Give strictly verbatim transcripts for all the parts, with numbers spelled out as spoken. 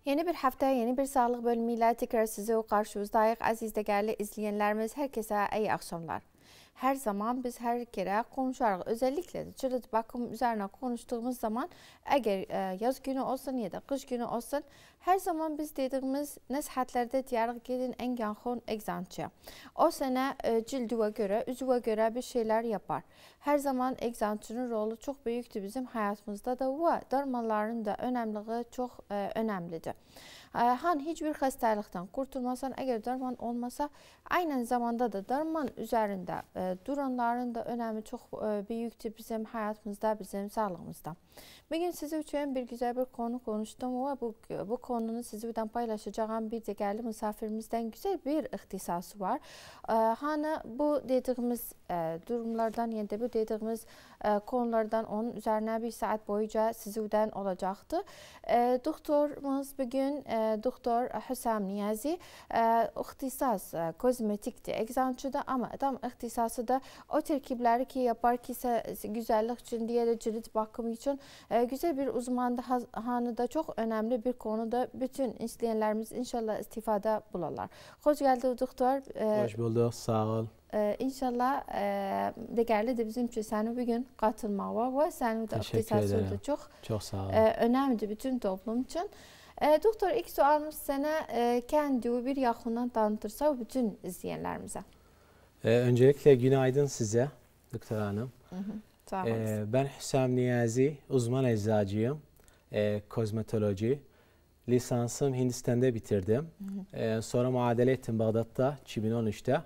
Yeni bir hafta, yeni bir sağlık bölümüyle tekrar size karşınızdayız. Aziz değerli izleyenlerimiz, herkese iyi akşamlar. Her zaman biz her kere konuşarak, özellikle de cilt bakım üzerine konuştuğumuz zaman eğer yaz günü olsun ya da kış günü olsun her zaman biz dediğimiz nasihatlerde diyerek gidin en yakın eczançıya. O sene cildüve göre, üzüve göre bir şeyler yapar. Her zaman eczançının rolü çok büyüktü bizim hayatımızda da ve dermaların da önemliliği çok önemlidir. Han hiçbir hastalıktan kurtulmasan, eğer derman olmasa aynı zamanda da derman üzerinde e, duranların da önemi çok e, büyüktür bizim hayatımızda, bizim sağlığımızda. Bugün size için bir güzel bir konu konuştum ve bu, bu konunu sizinle paylaşacağım bir değerli misafirimizden güzel bir ihtisası var. E, hani bu dediğimiz e, durumlardan yani de bu dediğimiz e, konulardan onun üzerine bir saat boyunca sizinle olacaktı. E, doktorumuz bugün e, Doktor Hüsam Niyazi e, ihtisas e, kozmetikti, eczançıda ama tam ihtisası da o terkipleri ki yapar ki güzellik için diye de cilt bakımı için e, güzel bir uzmandı. Hanı da çok önemli bir konuda bütün izleyenlerimiz inşallah istifade bularlar. Hoş geldin doktor. E, Hoş bulduk, sağ ol. Ee, İnşallah e, değerli de bizim için seni bugün katılmaya ve senin de ihtisası da çok, çok sağ ol. E, önemli bütün toplum için. E, doktor ilk sorumuz sana e, kendi bir yakından tanıtırsa bütün izleyenlerimize. E, öncelikle günaydın size doktor hanım. Hı hı, sağ e, ben Hüsam Niyazi, uzman eczacıyım. E, kozmetoloji. Lisansım Hindistan'da bitirdim. Hı hı. E, sonra muadele ettim Bağdat'ta iki bin on üçte.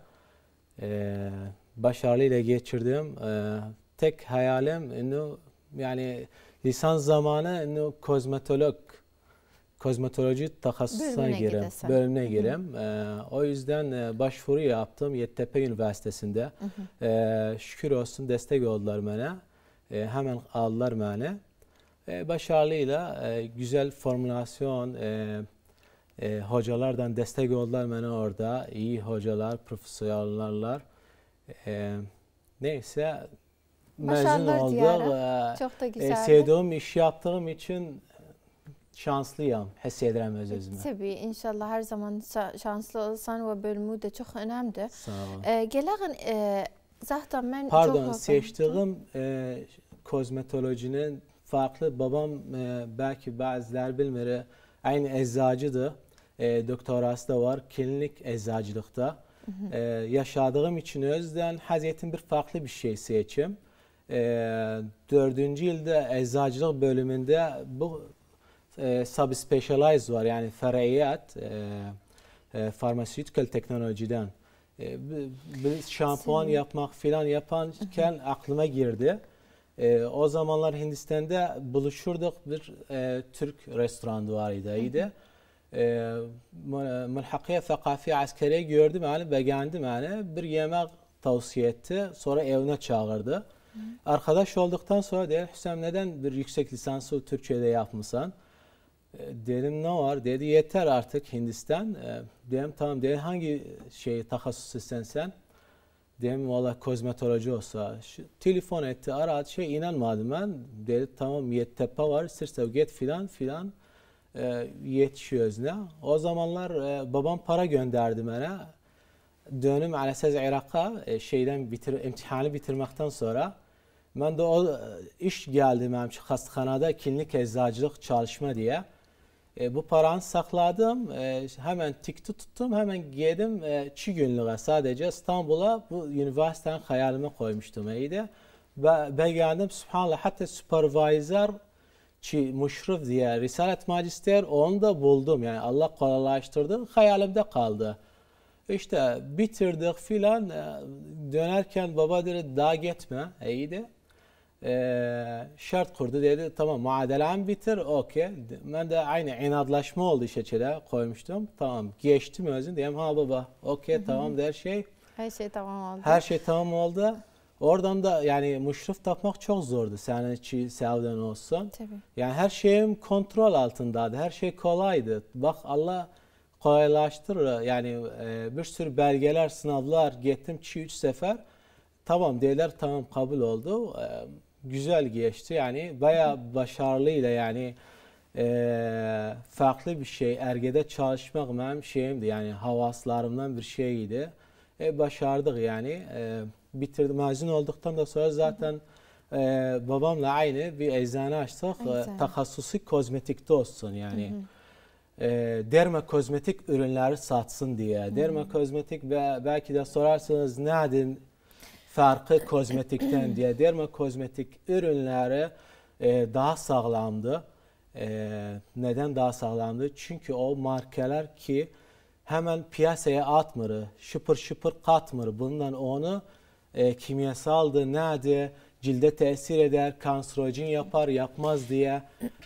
E, başarıyla geçirdim. E, tek hayalim inu, yani lisans zamanı inu kozmetolog kozmetoloji takhasusuna girem, bölümüne girem. Ee, o yüzden e, başvuru yaptım Yeditepe Üniversitesi'nde. Hı hı. Ee, şükür olsun destek oldular bana. Ee, hemen aldılar beni. Ee, başarıyla e, güzel formülasyon e, e, hocalardan destek oldular bana orada. İyi hocalar, profesörler. Ee, neyse mezun oldum. Ee, Çok da güzeldi. E, sevdiğim iş yaptığım için şanslıyım, hissederim öz özümü. Tabii inşallah her zaman şanslı olsan ve bölümü de çok önemli. Sağ ol. Ee, gelen e, zaten ben Pardon, seçtiğim e, kozmetolojinin farklı. Babam e, belki bazıları bilmiyor, aynı eczacıdır. E, doktorası da var, klinik eczacılıkta. Hı hı. E, yaşadığım için özden haziyetin bir farklı bir şey seçim. E, dördüncü yılda eczacılık bölümünde bu E, subspecialize var yani fer'iyat e, e, pharmaceutical teknolojiden e, bir şampuan yapmak filan yaparken aklıma girdi. E, o zamanlar Hindistan'da buluşurduk, bir e, Türk restoranı vardı. E, Mülhakiye Thakafi Askeriye gördüm yani beğendim yani bir yemek tavsiye etti, sonra evine çağırdı. Hı. Arkadaş olduktan sonra dedi Hüsam neden bir yüksek lisansı Türkiye'de yapmışsan? Dedim ne var? Dedi yeter artık Hindistan. Dedim tamam. Dedi hangi şey takhasus sen sen? Dedim valla kozmetoloji olsa. Şu, telefon etti aradı şey inanmadım ben. Dedi tamam Yeditepe var. Sırsa git filan filan e, yetişiyoruz ne? O zamanlar e, babam para gönderdi bana. Dönüm alesaz Irak'a e, şeyden bitir, imtihanı bitirmekten sonra ben de o iş geldi benim hastanede klinik eczacılık çalışma diye. E, bu paranı sakladım, e, hemen tikti tuttum, hemen geldim e, iki günlüğe sadece İstanbul'a bu üniversitenin hayalime koymuştum iyiydi. Ve beğendim, subhanallah hatta supervisor ki müşrif diye risalet magister onu da buldum yani Allah kolaylaştırdı, hayalimde kaldı. İşte bitirdik filan, e, dönerken baba dedi daha gitme iyiydi. Ee, şart kurdu dedi tamam muadelem bitir okey. Ben de aynı inadlaşma oldu işe koymuştum. Tamam geçtim özün diyeyim ha baba okey tamam her şey. Her şey tamam oldu. Her şey tamam oldu. Oradan da yani müşrif tapmak çok zordu senin için sevden olsun. Tabii. Yani her şeyim kontrol altındaydı. Her şey kolaydı. Bak Allah kolaylaştırır. Yani e, bir sürü belgeler, sınavlar gittim iki üç sefer. Tamam dediler tamam kabul oldu. E, güzel geçti yani bayağı başarılıyla yani e, farklı bir şey. Erge'de çalışmak benim şeyimdi, yani havaslarımdan bir şeydi. E, başardık yani. E, bitirdim. Mezun olduktan da sonra zaten e, babamla aynı bir eczane açtık. E, takassusi kozmetikte olsun yani. Hı hı. E, derma kozmetik ürünleri satsın diye. Hı hı. Derma kozmetik ve belki de sorarsanız nedir farkı kozmetikten diye. Derma kozmetik ürünleri e, daha sağlamdı. E, neden daha sağlamdı? Çünkü o markalar ki hemen piyasaya atmır, şıpır şıpır katmır. Bundan onu e, kimyasaldı, nedir, cilde tesir eder, kanserojen yapar, yapmaz diye.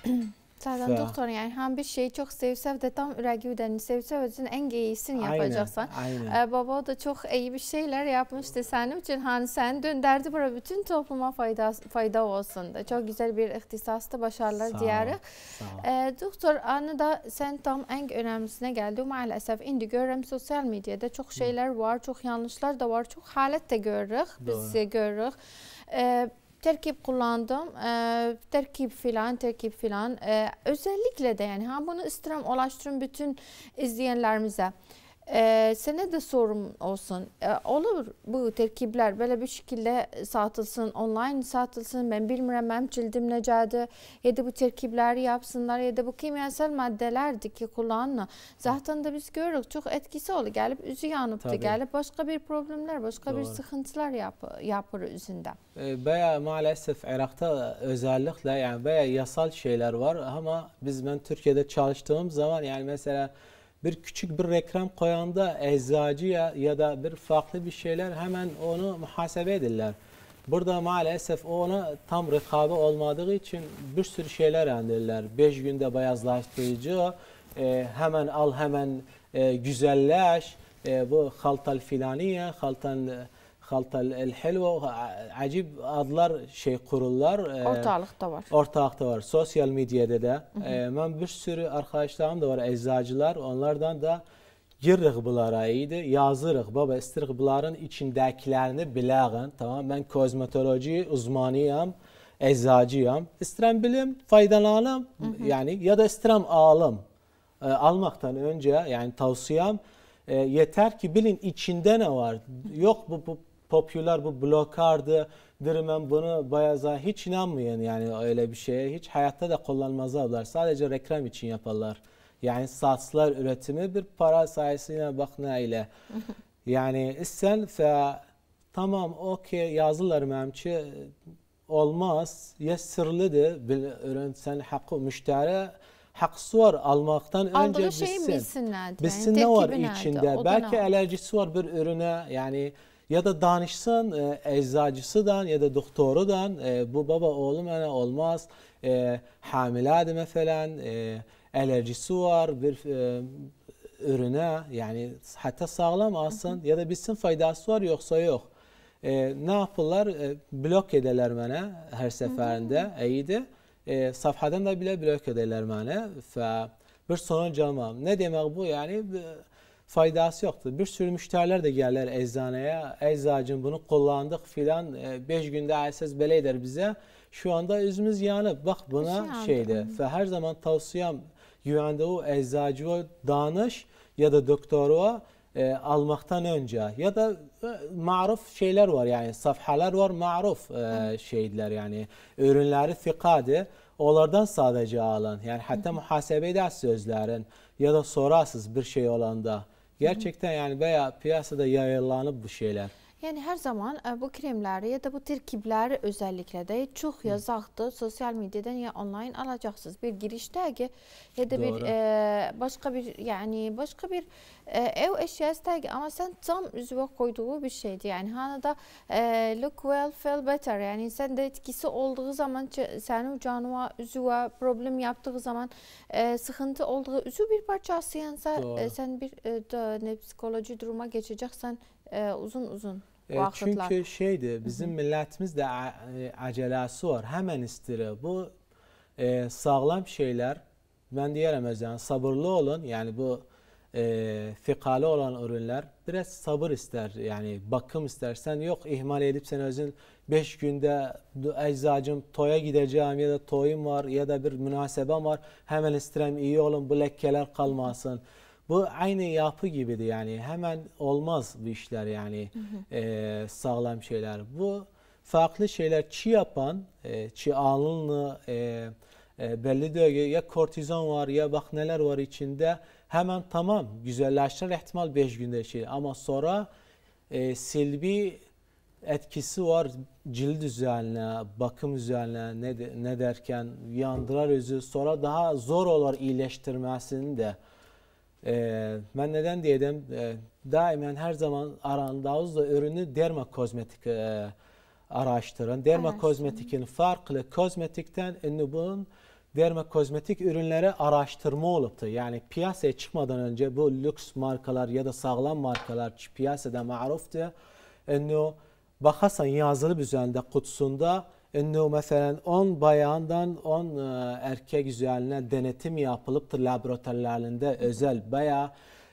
Zaten doktor yani hem bir şeyi çok sevsev de tam ürəgidən sevsev için en iyisini yapacaksan. Aynen, aynen. Ee, baba da çok iyi bir şeyler yapmıştı senin için. Hani sen dönderdi bura bütün topluma fayda fayda olsun da. Çok güzel bir ihtisasta başarılar diyerek. Ee, doktor anı da sen tam en önemlisine geldi. Maalesef indi görürüm sosyal medyada çok şeyler var, çok yanlışlar da var, çok halet de görürük. Biz de görürük. Ee, terkip kullandım, e, terkip filan, terkip filan. E, özellikle de yani ha bunu istedim ulaştırın bütün izleyenlerimize. E, sana da sorum olsun. E, olur bu terkipler böyle bir şekilde satılsın, online satılsın. Ben bilmiyorum benim cildim necadı ya da bu terkipleri yapsınlar ya da bu kimyasal maddelerdi ki kullanma. Zaten de biz görürük çok etkisi oldu. Gelip üzü yanıptı, gelip başka bir problemler, başka Doğru. bir sıkıntılar yap, yapır üzünde. Baya maalesef Irak'ta özellikle yani baya yasal şeyler var ama biz ben Türkiye'de çalıştığım zaman yani mesela bir küçük bir reklam koyanda eczacıya ya da bir farklı bir şeyler hemen onu muhasebe ederler. Burada maalesef ona tam rekabe olmadığı için bir sürü şeyler endirler. beş günde beyazlaştırıcı, e, hemen al hemen e, güzelleş, e, bu haltal filaniye, haltal haltal el helva, acib adlar şey kurullar. Ortalıkta var. Ortalıkta var. Sosyal medyada da. Hı hı. E, ben bir sürü arkadaşlarım da var, eczacılar. Onlardan da girrik bunlara iyiydi. Yazırıq. Baba istirik bunların içindekilerini biləğin. Tamam, ben kozmetoloji uzmanıyım, eczacıyım. İstirəm bilim, faydalanım. Hı hı. Yani ya da istirəm alım. E, almaktan önce yani tavsiyem e, yeter ki bilin içinde ne var. Yok bu, bu popüler bu blokardı, dirmem bunu bayaza hiç inanmayın yani öyle bir şeye. Hiç hayatta da kullanmazlar. Sadece reklam için yaparlar. Yani satslar üretimi bir para sayesinde bak ne ile. Yani sen fe tamam okey yazılar memçi olmaz. Ya sırlıdır. Ürün sen hakkı müşteri hakkısı var almaktan önce Aldığı bilsin. Şeyi bilsinler. Bilsin yani, ne var içinde. Belki alerjisi var bir ürüne yani. Ya da danışsın e, eczacısıdan ya da doktorudan e, bu baba oğlum yani olmaz. E, hamiladı mesela e, alerjisi var bir e, ürüne yani hatta sağlam alsın hı hı. ya da bilsin faydası var yoksa yok. E, ne yapırlar? E, blok ederler bana her seferinde iyiydi. E, safhadan da bile blok ederler bana. Fe, bir sonuç almam. Ne demek bu yani? Faydası yoktur. Bir sürü müşteriler de gelirler eczaneye. Eczacım bunu kullandık filan. Beş günde aysiz bele eder bize. Şu anda yüzümüz yanıp bak buna şey şeydi. Ve her zaman tavsiyem güvende o eczacıya danış ya da doktora e, almaktan önce. Ya da e, maruf şeyler var yani safhalar var maruf e, şeyler yani. Ürünleri fikadı. Onlardan sadece alın. Yani hatta muhasebe eder sözlerin ya da sorarsınız bir şey olanda. Gerçekten yani bayağı piyasada yayılanıp bu şeyler. Yani her zaman bu kremleri ya da bu terkipleri özellikle de çok yazaqdır. Sosyal medyadan ya online alacaksınız. Bir giriştəgi ya da Doğru. bir e, başka bir yani başka bir e, ev eşyasıdəgi ama sen tam üzüve koyduğu bir şeydi. Yani hani da e, look well feel better yani sen de etkisi olduğu zaman senin canıma üzüve problem yaptığı zaman e, sıkıntı olduğu üzü bir parçası yansa e, sen bir e, da, ne psikoloji duruma geçeceksen e, uzun uzun. E, çünkü şeydi bizim milletimizde acelesi var hemen istiyor. Bu e, sağlam şeyler ben diyerem yani sabırlı olun yani bu e, fikalı olan ürünler biraz sabır ister, yani bakım istersen yok ihmal edip sen özün beş günde eczacım toya gideceğim ya da toyum var ya da bir münasebem var hemen isterim iyi olun bu lekkeler kalmasın. Bu aynı yapı gibiydi, yani hemen olmaz bu işler, yani hı hı. E, sağlam şeyler. Bu farklı şeyler çiğ yapan, e, çiğ alınlı e, e, belli diyor ki ya kortizon var ya bak neler var içinde, hemen tamam güzelleştirir ihtimal beş günde şey, ama sonra e, silbi etkisi var cilt üzerine, bakım üzerine, ne, de, ne derken yandırar özü, sonra daha zor olur iyileştirmesini de. Ee, ben neden diyelim e, daimen her zaman arandağızda ürünü dermakozmetik e, araştırın. Dermakozmetikin farklı kozmetikten ünlü bunun dermakozmetik ürünleri araştırma oluptu. Yani piyasaya çıkmadan önce bu lüks markalar ya da sağlam markalar piyasada maruftu. Ünlü bakasan yazılı üzerinde kutusunda ünlü mesela on bayandan on erkek üzerine denetim yapılıptır laboratuvarlarında özel bayağı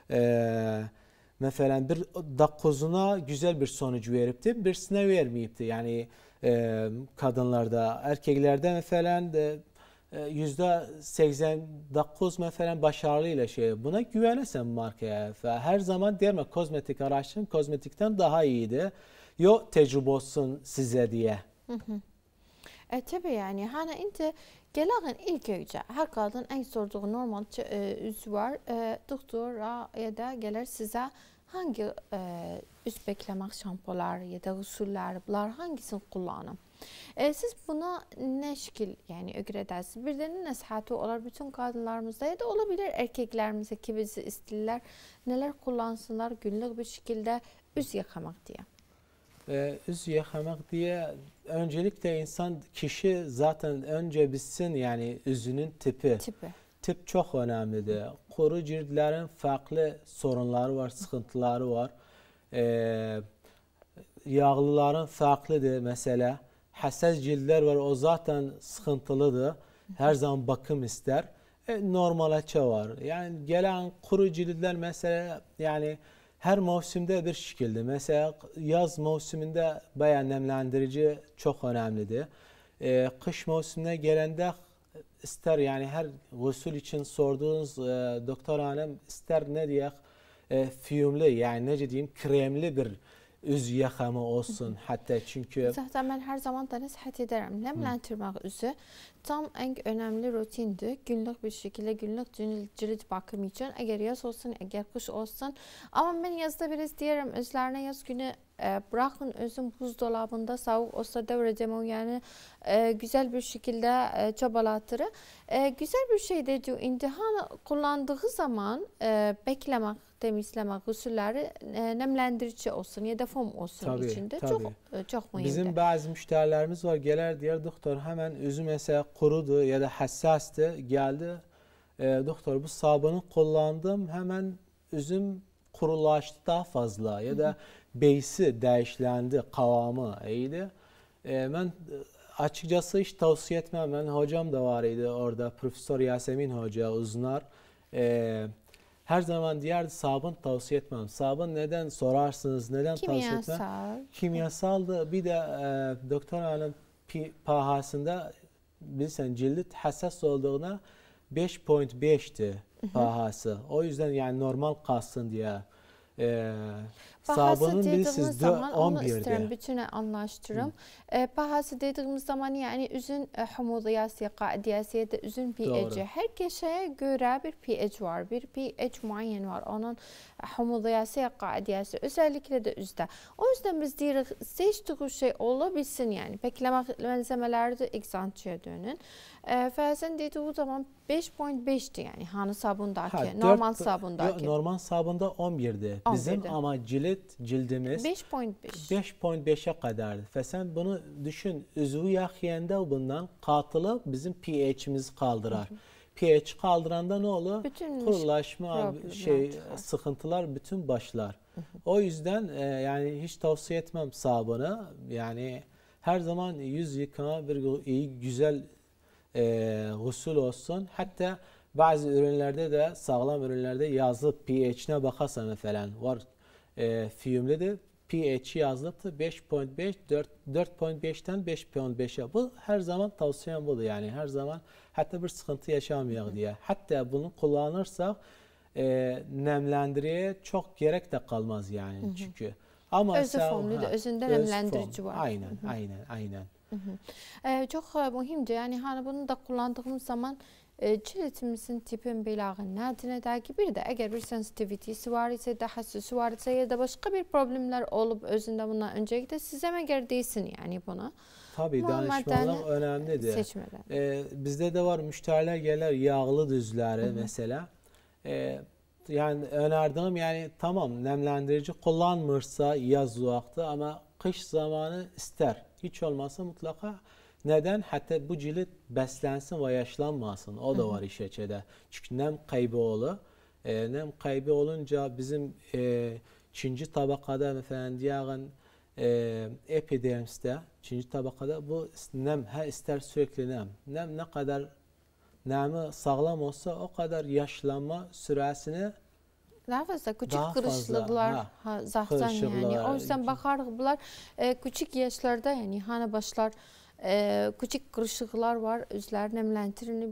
e, mesela bir dokuzuna güzel bir sonuç veripti, birisine vermeyipti. Yani e, kadınlarda, erkeklerde mesela de, yüzde seksen dokuz mesela başarılıyla şey. Buna güvenesen markaya. Her zaman derme kozmetik araştırın kozmetikten daha iyiydi. Yok tecrübe olsun size diye. Hı hı. E tabii yani hani inte gelen ilk önce her kadın en sorduğu normal e, üz var. E, doktora ya da gelir size hangi e, üst beklemek şampular ya da usuller bunlar hangisini kullanın? E, siz buna ne şekil yani öğredersiniz? Bir de nasihatı olur bütün kadınlarımızda ya da olabilir erkeklerimizde ki bizi isterler neler kullansınlar günlük bir şekilde üz yıkamak diye. Ee, üz yıkamak diye öncelikle insan kişi zaten önce bilsin yani üzünün tipi. Tipi. Tip çok önemlidir. Kuru ciltlerin farklı sorunları var, sıkıntıları var. Ee, yağlıların farklıdır mesela. Hassas ciltler var, o zaten sıkıntılıdır. Her zaman bakım ister. E, normal açı var. Yani gelen kuru ciltler mesela yani her mevsimde bir şekilde. Mesela yaz mevsiminde bayağı nemlendirici çok önemlidir. E, kış mevsimine gelende ister yani her gusül için sorduğunuz e, doktor hanım ister ne diye e, füyümlü yani ne diyeyim kremli bir üz yıkama olsun hatta çünkü. Zaten ben her zaman da nasihat ederim. Nemlendirmek üzü tam en önemli rutindi. Günlük bir şekilde günlük cilt bakım için. Eğer yaz olsun, eğer kış olsun. Ama ben yazda biraz diyelim özlerine yaz günü e, bırakın özün buzdolabında soğuk olsa devredemem yani e, güzel bir şekilde e, çabalatırı. E, güzel bir şey de diyor. İmtihan kullandığı zaman e, beklemek, temizlemek usulleri e, nemlendirici olsun ya da foam olsun tabii, içinde tabii. çok e, çok mühimdir. Bizim bazı müşterilerimiz var gelir diğer doktor hemen üzü mesela kurudu ya da hassastı geldi e, doktor bu sabunu kullandım hemen üzüm kurulaştı daha fazla ya da beysi değişlendi kıvamı iyiydi. E, ben açıkçası hiç tavsiye etmem, ben hocam da var idi orada Profesör Yasemin Hoca uzunlar. E, Her zaman diğer sabun tavsiye etmem. Sabun neden sorarsınız, neden tavsiye etmem? Kimyasal. Kimyasal da bir de e, doktor hanım pahasında bilsen cilt hassas olduğuna beş nokta beşti pahası. O yüzden yani normal kalsın diye. E, Sabunun dediğimiz zaman onu on birdi. isterim bütüne anlaştırım. E, pahası dediğimiz zaman yani üzün e, homodiyası, kaidiyası ya da üzün pH'i. Herkese göre bir pH var. Bir pH muayyen var. Onun homodiyası, kaidiyası özellikle de üzde. O yüzden biz diyoruz seçtiği şey olabilsin yani. Beklemek malzemeleri de egzantçıya dönün. E, Fəsən dediği zaman beş nokta beşti yani hani sabundaki, ha, normal dört, sabundaki. Yo, normal sabunda on birdi. Bizim ama cilt cildimiz beş nokta beş. beş nokta beşe kadardı. Ve sen bunu düşün, üzvü yakıyanda bundan katılı bizim pH'imizi kaldırar. Hı hı. pH kaldıranda ne olur? Bütün kurulaşma, şey, çıkar. Sıkıntılar bütün başlar. Hı hı. O yüzden e, yani hiç tavsiye etmem sabunu. Yani her zaman yüz yıkama bir iyi güzel e, gusül olsun. Hatta Bazı ürünlerde de sağlam ürünlerde yazılı pH'ine bakarsan falan var e, füyümlü de pH yazılıptı beş nokta beş dört nokta beşten beş nokta beşe. Bu her zaman tavsiyem budur yani her zaman hatta bir sıkıntı yaşamayacak diye. Hatta bunu kullanırsak e, nemlendiriye çok gerek de kalmaz yani hı hı. çünkü. Ama özü formlu da özünde öz nemlendirici form. var. Aynen, hı hı. aynen, aynen. Hı hı. Ee, çok mühimdir. Yani hani bunu da kullandığımız zaman e, cildimizin tipin belağın nadine der bir de eğer bir sensitivitesi var ise, daha hassası var ise ya da başka bir problemler olup özünde bundan öncelikle size mi değilsin yani buna. Tabii danışmanlık önemlidir. Seçmeden. Ee, bizde de var müşteriler gelir yağlı düzleri hı hı. mesela. Ee, yani önerdiğim yani tamam nemlendirici kullanmırsa yaz vakti ama kış zamanı ister. Hiç olmazsa mutlaka neden? Hatta bu cilt beslensin ve yaşlanmasın. O da var iş içinde. Çünkü nem kaybı olur. E, nem kaybı olunca bizim e, ikinci tabakada mesela diğerin e, epidermiste, ikinci tabakada bu nem, ha ister sürekli nem. Nem ne kadar nemi sağlam olsa o kadar yaşlanma süresini daha fazla küçük kırışıklıklar zaten yani. O yüzden bakarız bunlar e, küçük yaşlarda yani hani başlar e, küçük kırışıklıklar var. Özler nemlentirini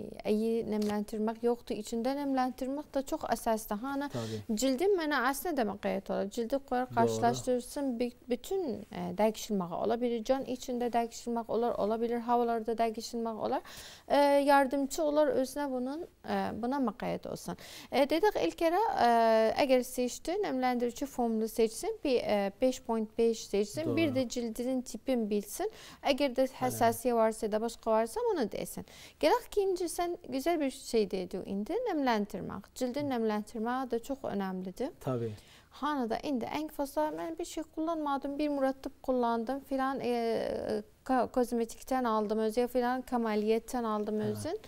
iyi nemlentirmek yoktu. İçinde nemlentirmek de çok esaslı. Hani cildin bana aslında demek gayet olur. Cildi karşılaştırırsın bütün e, değişilmek olabilir. Can içinde değişilmek olur, olabilir. Havalarda değişilmek olur. E, yardımcı olur özüne bunun e, buna makayet olsun. E, dedik ilk kere e, eğer seçti nemlendirici formlu seçsin bir e, beş nokta beş seçsin. Doğru. Bir de cildinin tipini bilsin. Eğer de hassasiye varsa da başka varsa bunu desin. Gerek ikinci sen güzel bir şey dedi indi nemlendirmek. Cildin nemlendirmek de çok önemlidir. Tabii. Hani da indi en fazla ben bir şey kullanmadım, bir mürettep kullandım filan e, kozmetikten aldım özü filan kamaliyetten aldım özün.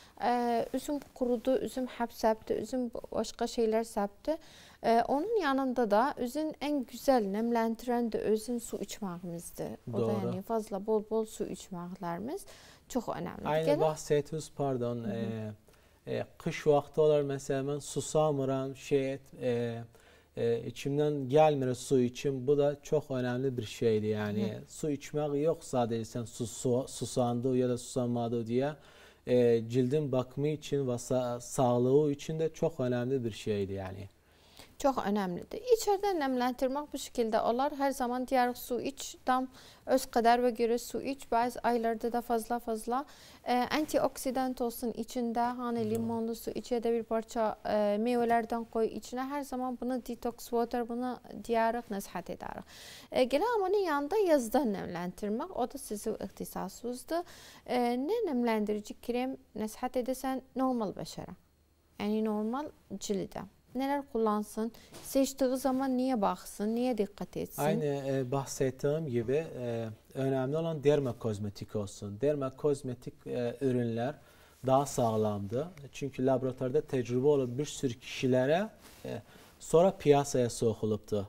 Ee, üzüm kurudu, üzüm hep septi, üzüm başka şeyler septi. Ee, onun yanında da üzün en güzel nemlendiren de özün su içmemizdi. O da yani fazla bol bol su içmeklerimiz çok önemli. Aynı Gene... bahsediyoruz pardon. Hı hı. E, e, kış vakti olur mesela ben susamıram şey et, e, e, içimden gelmiyor su içim. Bu da çok önemli bir şeydi yani. Hı. Su içmek yok sadece sen sus, su, susandı ya da susamadı diye. E, cildin bakımı için ve sa sağlığı için de çok önemli bir şeydi yani. Çok önemlidir. İçeriden nemlendirmek bu şekilde olur. Her zaman diğer su iç, tam öz kadar ve göre su iç. Bazı aylarda da fazla fazla e, antioksidant olsun içinde. Hani limonlu su iç ya da bir parça e, meyvelerden koy içine. Her zaman bunu detox water, bunu diyerek nasihat ederek. E, gene ama yanında yazdan nemlendirmek. O da sizin ihtisasınızdır. E, ne nemlendirici krem nasihat edersen normal başara. Yani normal cilde. Neler kullansın, seçtiği zaman niye baksın, niye dikkat etsin? Aynı e, bahsettiğim gibi e, önemli olan dermakozmetik olsun. Dermakozmetik e, ürünler daha sağlamdı. Çünkü laboratuvarda tecrübe olan bir sürü kişilere e, sonra piyasaya sokuluptu.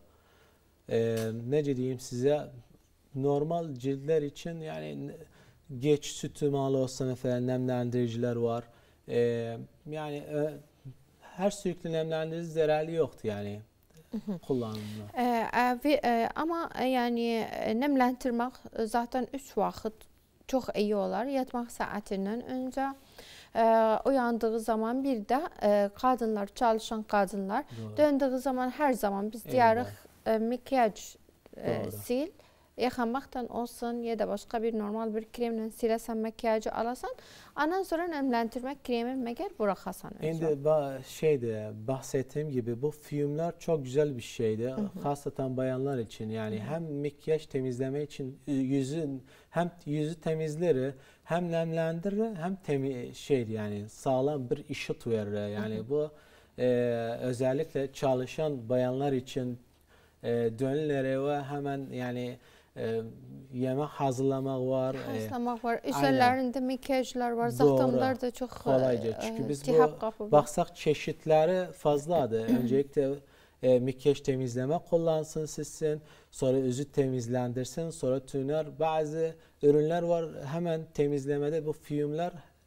E, ne diyeyim size, normal ciltler için yani geç sütü malı olsa mesela nemlendiriciler var. E, yani e, her sürekli nemlendirici zararlı yoktu yani kullanımda. Ee, e, ama yani nemlendirmek zaten üç vakit çok iyi olur. Yatmak saatinden önce e, uyandığı zaman bir de e, kadınlar, çalışan kadınlar Doğru. döndüğü zaman her zaman biz diğer e, makyaj e, sil. Yıkamaktan olsun ya da başka bir normal bir kremle silesen makyajı alasan ondan sonra nemlendirmek kremi meğer bırakasan. Şimdi ba şeyde bahsettiğim gibi bu füyümler çok güzel bir şeydi. Hı hı. Hasatan bayanlar için yani hı hı. hem makyaj temizleme için yüzün hem yüzü temizleri hem nemlendirir hem temiz şey yani sağlam bir ışık verir. Yani hı hı. bu e, özellikle çalışan bayanlar için e, dönülere ve hemen yani E, yemek hazırlamak var. Hazırlamak e, var. Üzerlerinde makyajlar var. Zaten da çok kolayca. Çünkü e, biz bu baksak çeşitleri fazladır. Öncelikle e, makyaj temizleme kullansın sizsin. Sonra yüzü temizlendirsin. Sonra tüner. Bazı ürünler var hemen temizlemede bu füyümler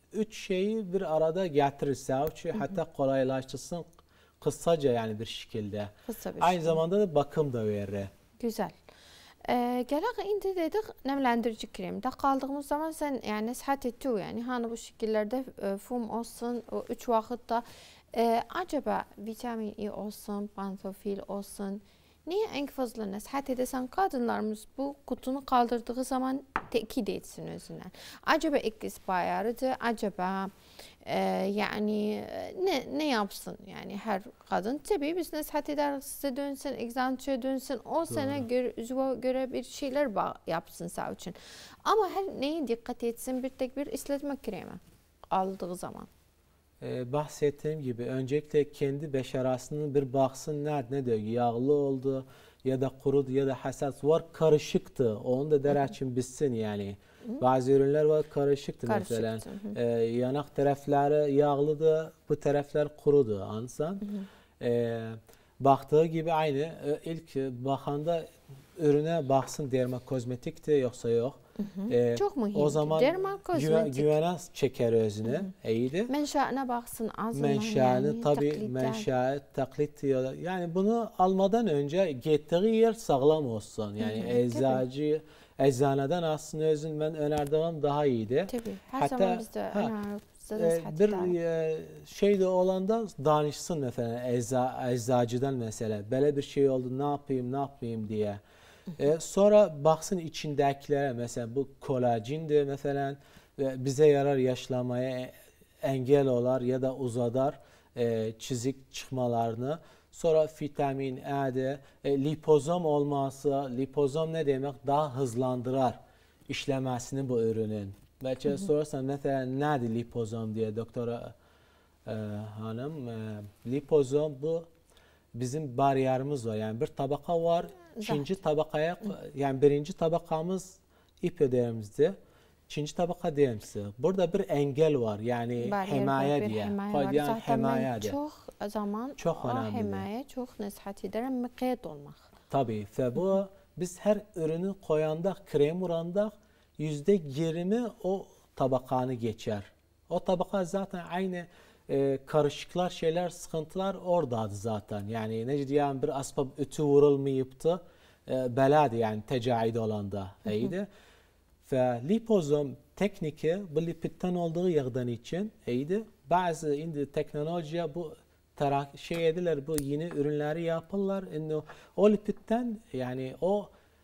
üç şeyi bir arada getirirse, ki hatta kolaylaştırsın kısaca yani bir şekilde. Kısa bir Aynı şey. zamanda da bakım da verir. Güzel. Ee, Gələk indi dedik nemlendirici kremdə qaldığımız zaman sen yani nəsihət etdi yani hani bu şekillerde e, fum olsun o üç vakit da e, acaba vitamin E olsun, pantofil olsun niye en fazla nəsihət edəsən kadınlarımız bu kutunu kaldırdığı zaman tekid etsin özündən. Acaba ikisi bayarıdır, acaba e, yani ne ne yapsın yani her kadın tabii biz nasihat eder size dönsün, egzantüye dönsün o sene göre, üzüve göre bir şeyler yapsın sağ için. Ama her neye dikkat etsin bir tek bir ıslatma kremi aldığı zaman. Ee, bahsettiğim gibi öncelikle kendi beşerasının bir baksın nerede ne diyor yağlı oldu ya da kurudu ya da hassas var karışıktı onu da der için bitsin yani. Hı. Bazı ürünler var karışıktı, karışıktı. Mesela ee, yanak tarafları yağlıdı bu taraflar kurudu ansan. Ee, baktığı gibi aynı ilk bakanda ürüne baksın dermakozmetikti yoksa yok. Hı hı. Ee, Çok mühim. O zaman güve, güvene çeker özüne. İyiydi. Menşaına baksın az Menşaını yani, tabii menşa taklit diyorlar. Yani bunu almadan önce gittiği yer sağlam olsun. Yani hı hı, eczacı, tabii. Eczaneden aslında özün ben önerdiğim daha iyiydi. Tabii. Her Hatta, zaman biz de e, bir e, şey de olanda danışsın mesela ecza, eczacıdan mesela. Böyle bir şey oldu ne yapayım ne yapmayayım diye. Ee, sonra baksın içindekilere mesela bu kolajendir mesela bize yarar yaşlamaya engel olar ya da uzadar e, çizik çıkmalarını. Sonra vitamin E'de e, lipozom olması, lipozom ne demek? Daha hızlandırar işlemesini bu ürünün. Belki sorarsan mesela nedir lipozom diye doktora e, hanım. E, lipozom bu bizim bariyerimiz var. Yani bir tabaka var. İkinci tabakaya yani birinci tabakamız epidermizdi. İkinci tabaka dermisi. Burada bir engel var. Yani bariyer himaye var, diye. Himaye Yani himaye diye. Çok zaman çok önemli. Himaye çok nasihat ederim müqeyyət olmaq. Tabii. Ve bu biz her ürünü koyanda krem uranda yüzde yirmi o tabakanı geçer. O tabaka zaten aynı e, karışıklar şeyler sıkıntılar oradaydı zaten. Yani ne diyeyim bir asbab ütü vurulmayıptı. E, beladı yani tecahide olanda. İyiydi. Ve lipozom tekniki bu lipitten olduğu yağdan için iyiydi. Bazı indi teknolojiye bu tarak şey ediler bu yeni ürünleri yaparlar. İnno o lipitten yani o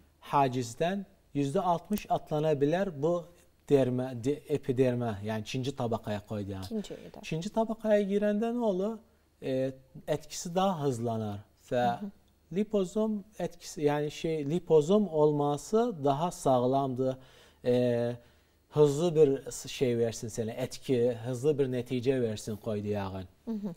hacizden yüzde altmış atlanabilir bu derme, de, epiderme yani ikinci tabakaya koydu yani. İkinci, ikinci tabakaya girende ne olur? E, etkisi daha hızlanır. Ve hı hı. Lipozom etkisi yani şey lipozom olması daha sağlamdı. E, hızlı bir şey versin sana etki, hızlı bir netice versin koydu yağın. Hı hı.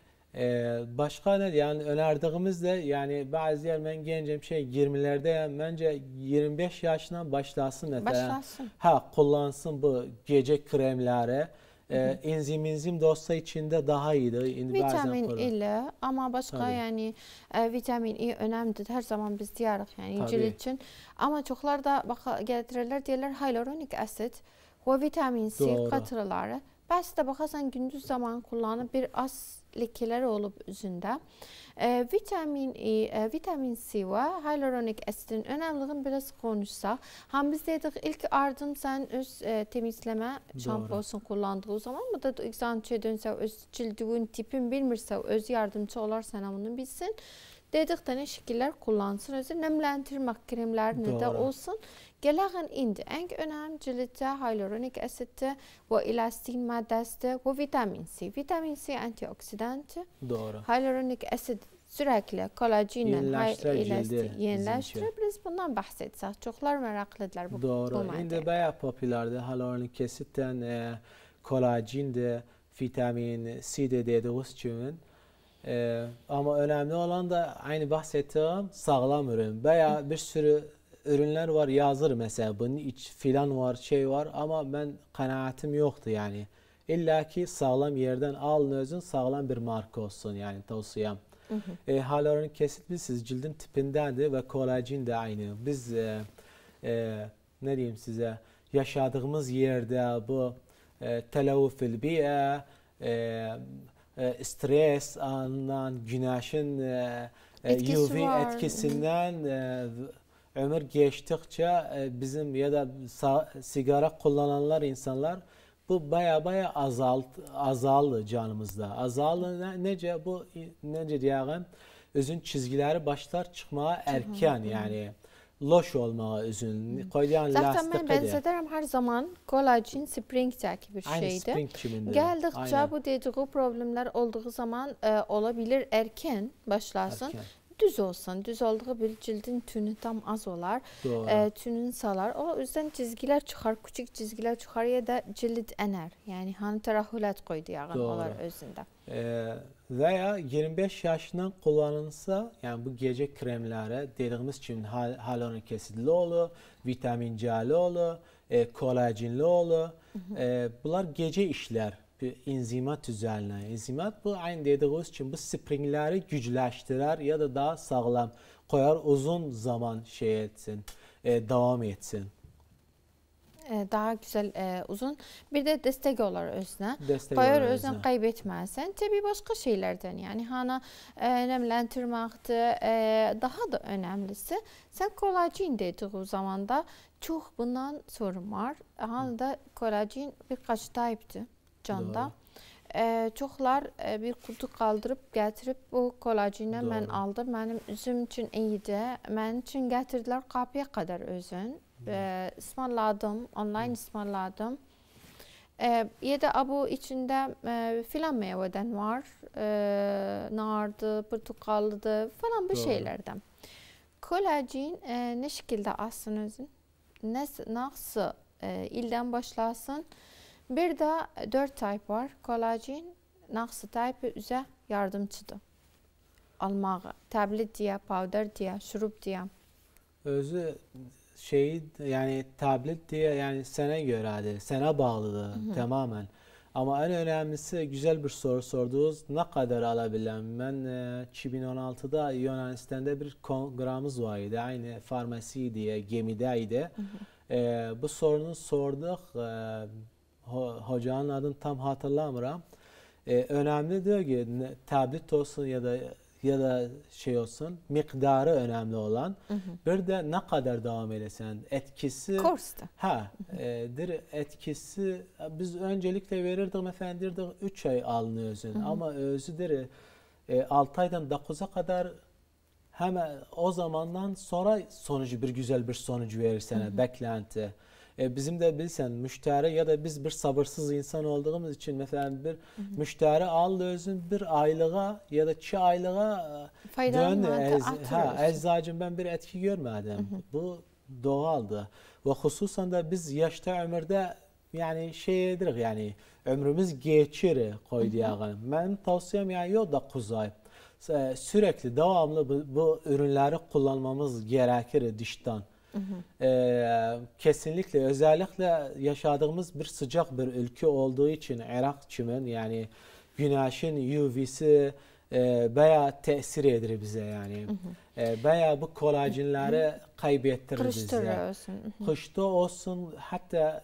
Ee, başka ne yani önerdiğimiz de yani bazı yer ben gencim şey yirmilerde yani bence yirmi beş yaşından başlasın mesela. Başlasın. Ha kullansın bu gece kremleri. Ee, enzim enzim de olsa içinde daha iyiydi. Vitamin ile ama başka tabii. Yani e, vitamin E önemlidir. Her zaman biz diyarıq yani cilt için. Ama çoklar da bak getirirler diyorlar hyaluronik asit ve vitamin C katırları. Bəs də baxasan gündüz zaman kullanıp bir az lekeler olup üzündə. E, vitamin E, e, vitamin C ve hyaluronik asitin önemliliğini biraz konuşsak. Ham biz dedik ilk ardım sen öz e, temizleme şampuanını kullandığı zaman bu da egzantüye dönsə öz cildinin tipin bilmirsə öz yardımcı olar sana bunu bilsin. Dedik de ne şekiller kullansın özü nemlendirme kremlerini de olsun. Gəlağın indi en önemli ciltte hyaluronik asitdə ve elastin maddəsi ve vitamin C. Vitamin C antioksidanti. Doğru. Hyaluronik asit sürekli kolajenle yenileştirir. Yenileştirir. Biz bundan bahsetsək. Çoxlar maraqlıdırlar bu. Doğru. Bu indi bayağı popülerdi. Hyaluronik asitten e, kolajen de vitamin C de dediğimiz için. Ee, ama önemli olan da aynı bahsettiğim sağlam ürün. Bayağı bir sürü ürünler var yazır mesela bunun iç filan var şey var ama ben kanaatim yoktu yani. İlla ki sağlam yerden alın özün sağlam bir marka olsun yani tavsiyem. E, hyaluronik asit bilsiz cildin tipindendi ve kolajen de aynı. Biz e, e, ne diyeyim size yaşadığımız yerde bu e, televfil biye, e, e, stres, alınan güneşin e, Etkisi U V var. etkisinden e, ömür geçtikçe e, bizim ya da sigara kullananlar insanlar bu baya baya azalt azaldı canımızda. Azaldı ne, nece bu nece diyeceğim özün çizgileri başlar çıkmaya erken yani loş olmaya özün koyduğun Zaten ben lastik benzederim her zaman kolajen springteki bir aynı şeydi. spring çiminde. Geldikçe Aynen. bu dediği problemler olduğu zaman e, olabilir erken başlasın. Erken. Düz olsun. Düz olduğu bir cildin tünü tam az olar. E, tünün salar. O yüzden çizgiler çıkar. Küçük çizgiler çıkar ya da cilt ener. Yani hani terahülat koydu yani olar özünde. E, veya yirmi beş yaşından kullanılsa yani bu gece kremleri dediğimiz için hyaluronik asitli olur, vitamin C'li olur, e, kolajenli olur. E, bunlar gece işler. Bir enzimat üzerine. Enzimat bu aynı dediğimiz için bu springleri güçleştirir ya da daha sağlam koyar uzun zaman şey etsin, e, devam etsin. Daha güzel e, uzun. Bir de destek olar özüne. Destek Koyar olar özünü kaybetmezsen. Tabii başka şeylerden yani hana e, nemlendirmekti. E, daha da önemlisi sen kolajen dediği zaman da çok bundan sorun var. Hani da kolajen birkaç tayipti canda. E, çoklar e, bir kutu kaldırıp getirip bu kolajeni ben aldım. Benim üzüm için iyiydi. Benim için getirdiler kapıya kadar özün. E, ısmarladım, online ısmarladım. E, ya da bu içinde e, filan meyveden var. E, nardı, portakallıdı falan bir şeylerden. Kolajen e, ne şekilde alsın özün? Nasıl, nasıl e, ilden başlasın? Bir de dört tip var. Kolajen nasıl tipi üze yardımcıdır. Almağı, tablet diye, powder diye, şurup diye. Özü şeyi yani tablet diye yani sana göre hadi sana bağlıdır tamamen. Ama en önemlisi güzel bir soru sordunuz. Ne kadar alabilirim? Ben e, iki bin on altıda Yunanistan'da bir kongramız vardı. Aynı farmasi diye gemideydi. E, bu sorunu sorduk. E, hocanın adını tam hatırlamıyorum. E, önemli diyor ki tablet olsun ya da ya da şey olsun miktarı önemli olan. Hı hı. Bir de ne kadar devam edersen etkisi. Kursta. Ha, e, dir etkisi biz öncelikle verirdik efendim üç ay alınıyorsun hı hı. Ama özüdür e, altı aydan dokuza kadar hemen o zamandan sonra sonucu bir güzel bir sonucu verir sana hı hı. Beklenti. E, bizim de bilsen müşteri ya da biz bir sabırsız insan olduğumuz için mesela bir hı hı. müşteri al özün bir aylığa ya da iki aylığa dön ez, ha eczacım ben bir etki görmedim. Hı hı. Bu doğaldı. Ve hususen de biz yaşta ömürde yani şeydir yani ömrümüz geçir koydu yani. Benim tavsiyem yani yok dokuz ay. Sürekli devamlı bu, bu ürünleri kullanmamız gerekir dıştan. Hı hı. Ee, kesinlikle özellikle yaşadığımız bir sıcak bir ülke olduğu için Irak çimen yani güneşin U V'si e, bayağı tesir eder bize yani. Hı hı. E, bayağı bu kolajenleri kaybettirir bize. Kışta olsun hatta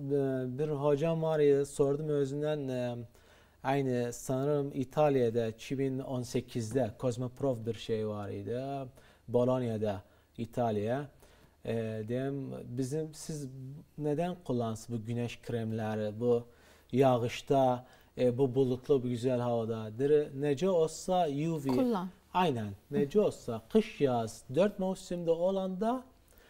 bir hocam var ya sordum özünden e, aynı sanırım İtalya'da iki bin on sekizde Cosmoprof bir şey vardı. Bologna'da İtalya. E, diyeyim, bizim siz neden kullansınız bu güneş kremleri bu yağışta e, bu bulutlu bir güzel havada nece olsa U V kullan. Aynen nece olsa kış yaz dört mevsimde olanda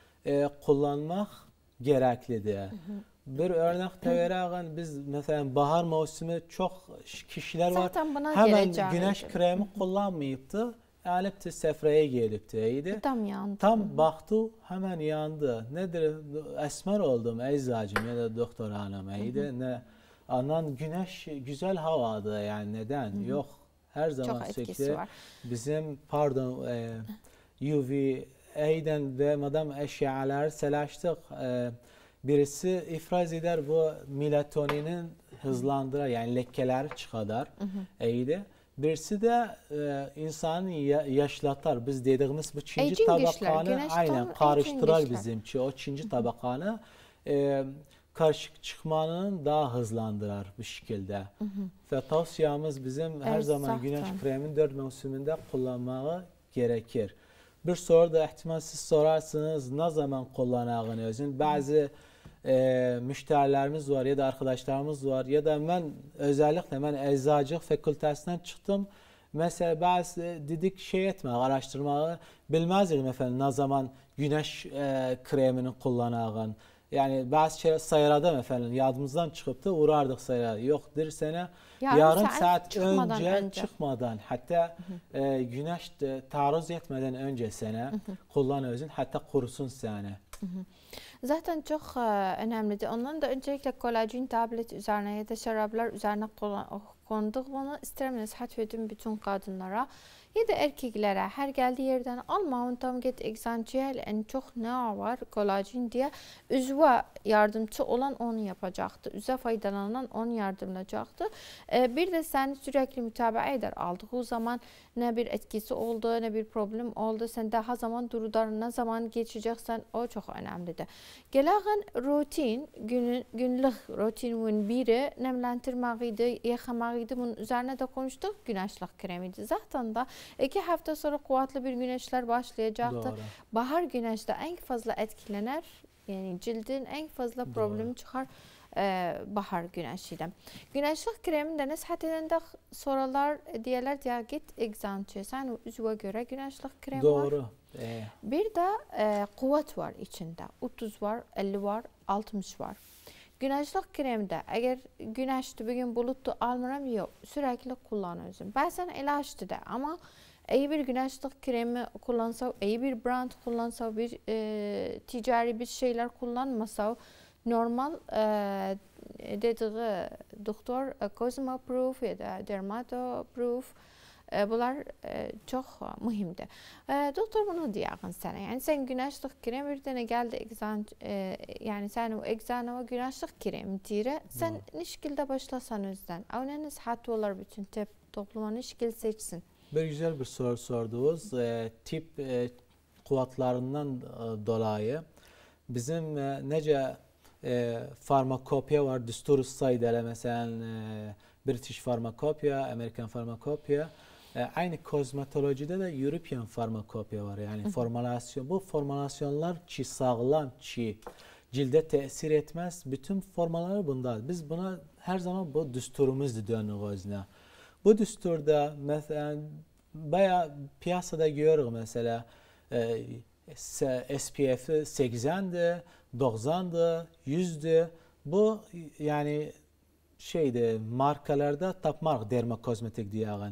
e, kullanmak gereklidir. Hı hı. Bir örnek de vereyim biz mesela bahar mevsimi çok kişiler var hemen güneş kremi kullanmayıptı. Alıp sefreye gelipti. Tam yandı. Tam baktı hemen yandı. Nedir? Esmer oldum eczacım ya da doktor hanım. Ne anan güneş güzel havada yani neden? Hı hı. Yok. Her zaman sürekli bizim pardon e, U V A'den ve madem eşyalar selaştık. E, birisi ifraz eder bu melatoninin hızlandırar yani lekeler çıkar. İyiydi. Birisi de e, insanı yaşlatar. Biz dediğimiz bu çinci tabakanı aynen karıştırar bizimki. O çinci tabakanı e, karışık çıkmanın daha hızlandırır bu şekilde. Hı hı. Ve tavsiyemiz bizim her evet, zaman zaten. güneş kremin dört mevsiminde kullanmağı gerekir. Bir soru da ihtimal siz sorarsınız ne zaman kullanağını özün. Bazı e, müşterilerimiz var ya da arkadaşlarımız var ya da ben özellikle ben eczacılık fakültesinden çıktım. Mesela bazı dedik şey etme, araştırmayı bilmezdik mesela ne zaman güneş e, kremini kullanağın. Yani bazı şey sayılarda mesela yadımızdan çıkıp da uğrardık sayılara. Yoktur sene yarım, yarım saat, saat çıkmadan önce, önce çıkmadan hatta hı hı. E, güneş de taarruz etmeden önce sene hı hı. kullan özün hatta kurusun sene. Hı hı. Zaten çok önemlidir. Ondan da öncelikle kolajen tablet üzerine ya da şaraplar üzerine konduğu bunu isterim nasihat verdim bütün kadınlara ya da erkeklere her geldiği yerden alma tam git egzansiyel en çok ne var kolajen diye üzve yardımcı olan onu yapacaktı. Üze faydalanan onu yardımlayacaktı. Ee, bir de sen sürekli mütabaa eder aldığı zaman ne bir etkisi oldu ne bir problem oldu. Sen daha zaman durudar ne zaman geçeceksen o çok önemlidir. Gelen rutin gün, günlük rutinin biri nemlendirmeydi, yıkamaydı. Bunun üzerine de konuştuk. Güneşlik kremiydi. Zaten da iki hafta sonra kuvvetli bir güneşler başlayacaktı. Doğru. Bahar güneşte en fazla etkilenir. Yani cildin en fazla problemi çıkar e, bahar güneşiyle. Güneşlik kreminde nasihat edende sorular diyorlar ya git egzantiye. Sen üzüve göre güneşlik krem Doğru. var. Doğru. Bir de e, kuvvet var içinde. otuz var, elli var, altmış var. Güneşlik kremde eğer güneşte bugün buluttu almıram yok. Sürekli kullanıyorsun. Bazen ilaçtı da ama iyi bir güneşlik kremi kullansa, iyi bir brand kullansa, bir e, ticari bir şeyler kullanmasa normal e, dediği doktor e, Cosmoproof ya da Dermatoproof e, bunlar e, çok mühimdi. E, doktor bunu diyorsun sana. Yani sen güneşlik krem bir tane geldi egzan e, yani sen o egzana ve güneşlik krem dire sen ne şekilde başlasan özden. Avne nasihat olar bütün topluma ne şekilde seçsin. Bir güzel bir soru sordunuz. E, tip e, kuvvetlerinden e, dolayı bizim e, nece e, farmakopya var. Düstur sayıda mesela e, British farmakopya, Amerikan farmakopya. E, aynı kozmetolojide de European farmakopya var. Yani hı hı. Formalasyon. Bu formalasyonlar çi sağlam, çi cilde tesir etmez. Bütün formaları bunda. Biz buna her zaman bu düsturumuzdu dönüyoruz. Bu düsturda mesela bayağı piyasada görüyoruz mesela e, S P F'i seksendi, doksandı, yüzdü. Bu yani şeyde markalarda top mark dermakozmetik diyen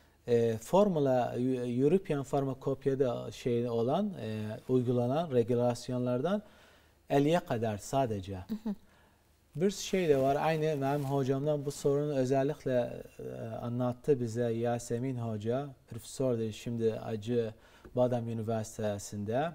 e, formula European farmakopyada şey olan e, uygulanan regülasyonlardan elliye kadar sadece. Hı hı. Bir şey de var. Aynı benim hocamdan bu sorunu özellikle e, anlattı bize Yasemin Hoca. Profesördü şimdi Acı Badem Üniversitesi'nde.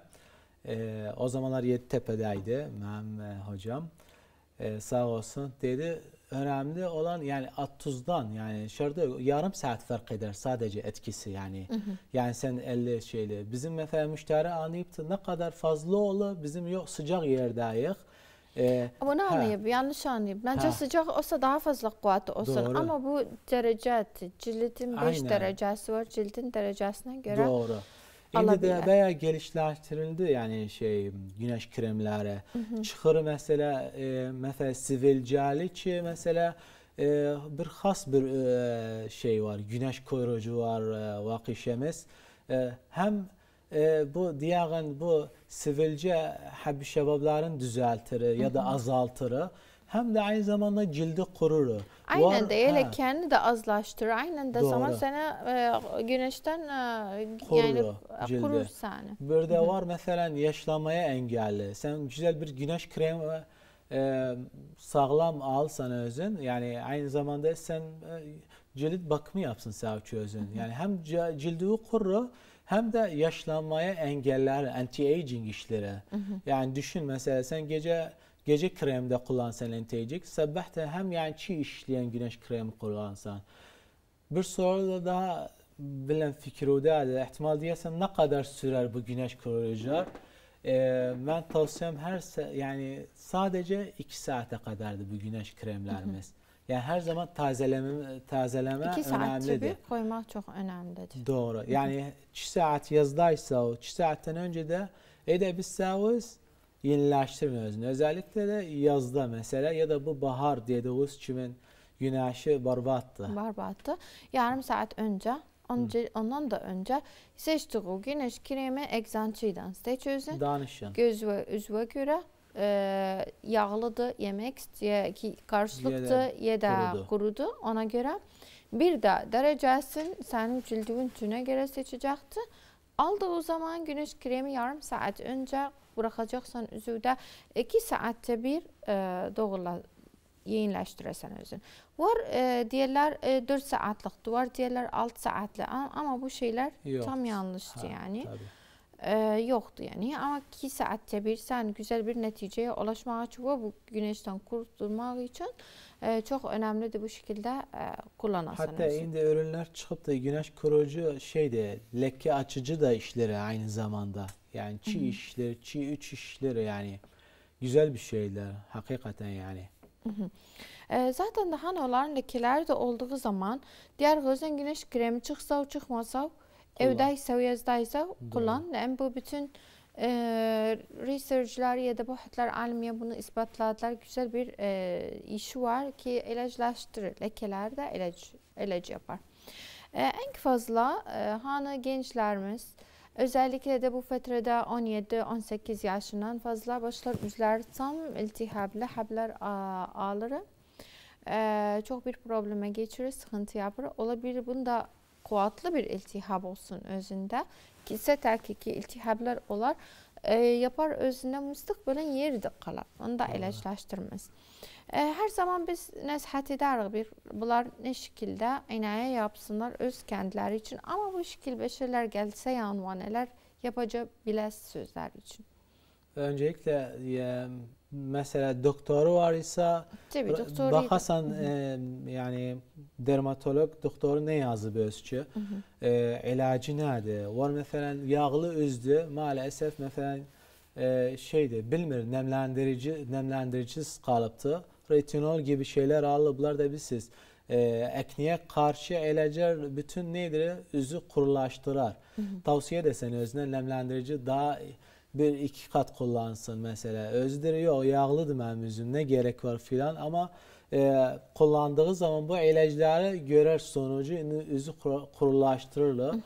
E, o zamanlar Yeditepe'deydi benim e, hocam. E, sağ olsun. Dedi önemli olan yani otuzdan yani şurada yarım saat fark eder sadece etkisi yani. Hı hı. Yani sen elli şeyle. Bizim mesela müşteri anlayıp da ne kadar fazla olur bizim yok sıcak yerdeyiz. Ee, ama ne anlayıp yanlış anlayıp bence ha. sıcak olsa daha fazla kuvvetli olsun. Doğru. Ama bu derece cildin beş derecesi var cildin derecesine göre. Doğru. Şimdi de bayağı geliştirildi yani şey güneş kremleri. Hı hı. Çıkır mesela e, mesela sivilceli ki mesela e, bir has bir e, şey var. Güneş koruyucu var e, vakişemiz. E, hem e, bu diğer bu sivilce habbi şebapların düzeltir ya da azaltır. Hem de aynı zamanda cildi korur. Aynen de öyle kendi de azlaştırır. Aynen de zaman sana e, güneşten e, korur, yani cildi. Korur seni. Burada var mesela yaşlanmaya engelli. Sen güzel bir güneş kremi e, sağlam al sana özün. Yani aynı zamanda sen e, cilt bakımı yapsın savcı özün. Yani hem cildi korur hem de yaşlanmaya engeller, anti-aging işleri. Hı hı. Yani düşün mesela sen gece gece kremde kullansan anti-aging, sabah da hem yani çiğ işleyen güneş kremi kullansan. Bir soru da daha bilen fikir o da ihtimal diyesen ne kadar sürer bu güneş koruyucular? Ee, ben tavsiyem her yani sadece iki saate kadardı bu güneş kremlerimiz. Hı hı. Yani her zaman tazeleme tazeleme iki saat önemlidir. tabii koymak çok önemlidir. Doğru. Yani iki saat yazdaysa o iki saatten önce de edebilseniz yenileştirin özünü. Özellikle de yazda mesela ya da bu bahar dediğimiz kimin güneşi barbattı. Barbattı. Yarım saat önce, önce ondan da önce seçtiği güneş kremi egzantçıdan seç özün. Danışın. Göz ve üzve göre e, yağlıdır, yemek ki karşılıklı ya da kurudu. kurudu. Ona göre bir de derecesini senin cildin tüne göre seçecekti. Aldığı zaman güneş kremi yarım saat önce bırakacaksan üzüde iki saatte bir e, doğrular yenileştirirsen özün. Var e, diğerler e, dört saatlik, var diğerler altı saatlik ama bu şeyler Yok. tam yanlıştı ha, yani. E, yoktu yani ama iki saatte bir sen güzel bir neticeye ulaşmak için bu güneşten kurtulmak için e, çok önemlidir bu şekilde e, kullanasın. Hatta şimdi ürünler çıkıp da güneş koruyucu şeyde leke açıcı da işleri aynı zamanda. Yani çiğ Hı -hı. işleri, çiğ üç işleri yani güzel bir şeyler hakikaten yani. Hı hı. E, zaten daha ne olan lekeler de olduğu zaman diğer gözün güneş kremi çıksa çıkmasa evdeyse yazdaysa kullan. Yani bu bütün e, research'lar ya da bahatlar almiye bunu ispatladılar. Güzel bir e, işi var ki ilaçlaştırır. Lekeler de ilaç, ilaç yapar. E, en fazla e, hani gençlerimiz özellikle de bu fetrede on yedi on sekiz yaşından fazla başlar üzler tam iltihaplı hablar ağları. Ee, çok bir probleme geçirir, sıkıntı yapar. Olabilir bunda kuvvetli bir iltihap olsun özünde. Kilse terkiki iltihaplar olar. E, yapar özünde müstakbelen yeri kalar. Onu da ilaçlaştırmaz. E, her zaman biz nasihat ederiz bir bunlar ne şekilde inaye yapsınlar öz kendileri için. Ama bu şekilde şeyler gelse yanvaneler yapacağı bile sözler için. Öncelikle e, mesela doktoru var ise bakarsan e, yani dermatolog doktoru ne yazdı böylece e, ilacı nedir? Var mesela yağlı üzdü maalesef mesela e, şeydi bilmir nemlendirici nemlendiricisiz kalıptı. Retinol gibi şeyler alıblar da bilsiz. E, ekniye karşı ilaclar bütün nedir? Üzü kurulaştırar. Hı hı. Tavsiye desen özüne nemlendirici daha bir iki kat kullansın mesela. Özleri yok yağlıdır benim üzüm ne gerek var filan ama e, kullandığı zaman bu ilaçları görer sonucu üzü kurulaştırırlar.